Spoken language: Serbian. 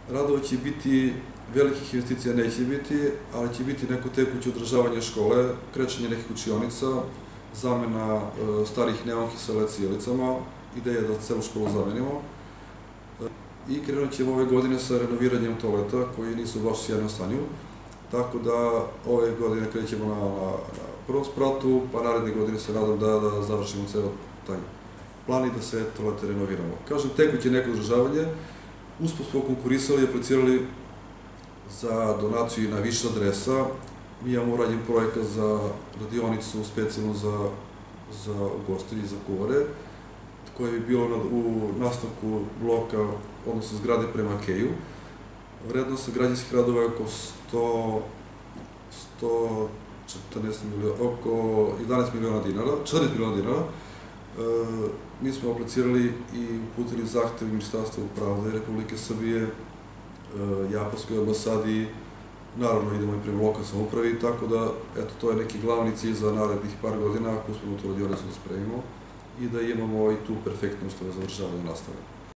Radova će biti, velikih investicija neće biti, ali će biti neko tekuće održavanje škole, krečenje nekih učionica, zamena starih neonki sa LED sjelicama, ideja da celu školu zamenimo. I krenut ćemo ove godine sa renoviranjem toaleta, koji nisu baš u sjajnom stanju. Tako da ove godine krećemo na prvom spratu, pa naredne godine se nadam da završimo ceo taj plan i da sve toalete renoviramo. Kažem, tekuće neko održavanje. Usput smo konkurisali i aplicirali za donaciju na više adresa. Mi imamo urađen projekat za radionicu specijalno za ugostitelje i za kuvare, koje bi bilo u nastavku bloka, odnosno zgrade prema Keju. Vrednost građanskih radova je oko 11 miliona dinara, 14 miliona dinara. Mi smo aplicirali i uputili zahtev Ministarstva pravde Republike Srbije, Japanskoj ambasadi, naravno idemo i prema lokalnoj samoupravi, tako da, eto, to je neki glavni cilj za narednih par godina, ako uspemo tu radionicu da spremimo i da imamo i tu perfektne uslove za održavanje nastave.